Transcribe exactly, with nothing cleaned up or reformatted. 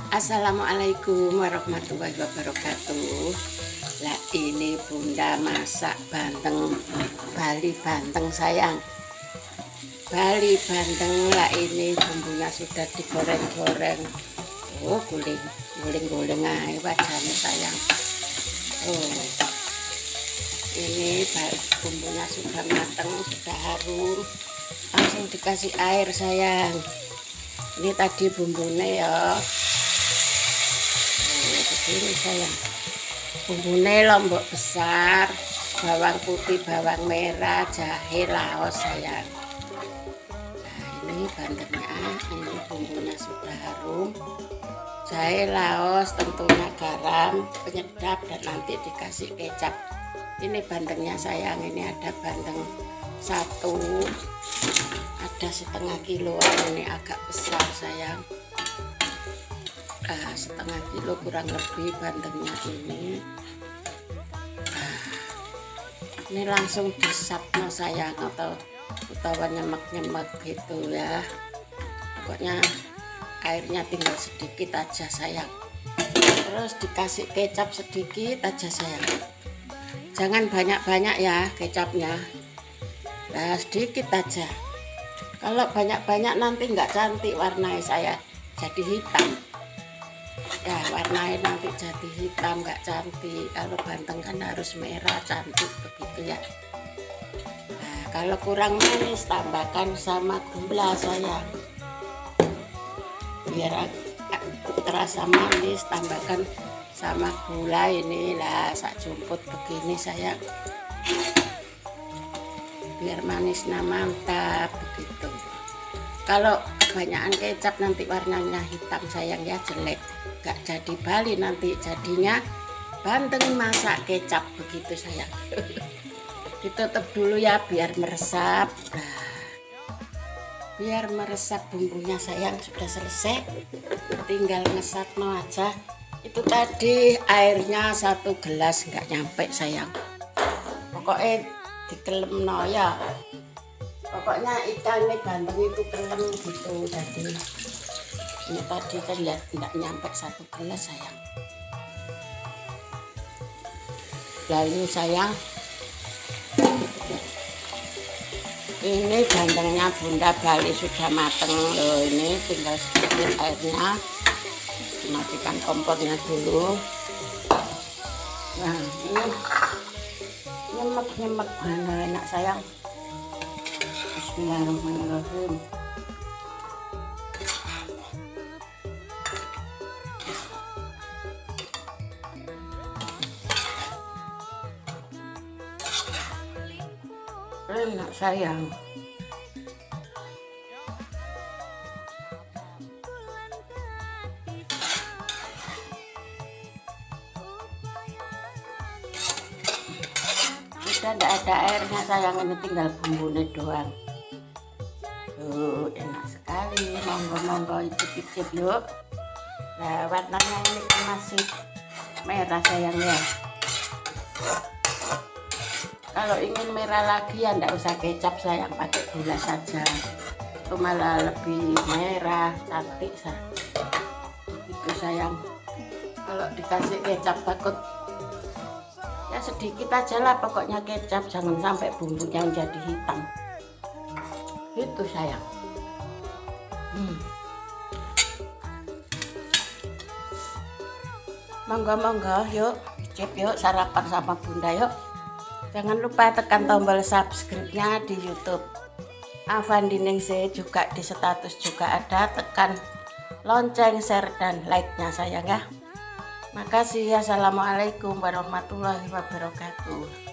Assalamualaikum warahmatullahi wabarakatuh. Lah ini Bunda masak bandeng Bali bandeng sayang. Bali bandeng lah ini bumbunya sudah digoreng-goreng. Oh guling, guling-guling aja wajahnya sayang. Oh ini bumbunya sudah matang, sudah harum. Langsung dikasih air sayang. Ini tadi bumbunya ya. Ini sayang, bumbunya lombok besar, bawang putih, bawang merah, jahe, laos sayang. Nah ini bandengnya, ini bumbunya sudah harum, jahe, laos, tentunya garam, penyedap, dan nanti dikasih kecap. Ini bandengnya sayang, ini ada bandeng satu, ada setengah kiloan, ini agak besar sayang. Nah, setengah kilo kurang lebih bandengnya ini. Nah, ini langsung disapno sayang, atau utawa nyemek-nyemek gitu ya. Pokoknya airnya tinggal sedikit aja sayang. Terus dikasih kecap sedikit aja sayang. Jangan banyak-banyak ya kecapnya. Nah sedikit aja. Kalau banyak-banyak nanti nggak cantik warnanya saya, jadi hitam. Ya warnanya nanti jadi hitam nggak cantik. Kalau bandeng kan harus merah cantik begitu ya. Nah kalau kurang manis tambahkan sama gula sayang, biar terasa manis tambahkan sama gula. Inilah sak jumput begini sayang, biar manisnya mantap begitu. Kalau kebanyakan kecap nanti warnanya hitam sayang ya, jelek, gak jadi Bali nanti jadinya bandeng masak kecap begitu sayang. Ditutup dulu ya biar meresap. Nah, biar meresap bumbunya sayang, sudah selesai, tinggal ngesatno aja. Itu tadi airnya satu gelas nggak nyampe sayang, pokoknya dikelemno ya. Pokoknya ikannya bandeng itu kelem gitu. Jadi ini tadi kan lihat nggak nyampe satu gelas sayang. Lalu sayang, ini bandengnya Bunda Bali sudah mateng loh. Ini tinggal sedikit airnya, matikan kompornya dulu. Nah ini nyemek-nyemek mana enak sayang. Bismillahirrahmanirrahim. Enak sayang. Sudah tidak ada airnya sayang, ini tinggal bumbunya doang. Tuh enak sekali, monggo-monggo icip-icip yuk. Nah warnanya ini kan masih merah sayang ya. Kalau ingin merah lagi ya enggak usah kecap sayang, pakai gula saja, itu malah lebih merah cantik sah. Itu sayang, kalau dikasih kecap takut ya sedikit aja lah, pokoknya kecap, jangan sampai bumbunya jadi hitam. Itu sayang. hmm. Monggo-monggo yuk icip yuk, sarapan sama Bunda yuk. Jangan lupa tekan tombol subscribe-nya di YouTube Avandi Ningsih, juga di status juga ada, tekan lonceng, share, dan like-nya sayang ya. Makasih. Assalamualaikum warahmatullahi wabarakatuh.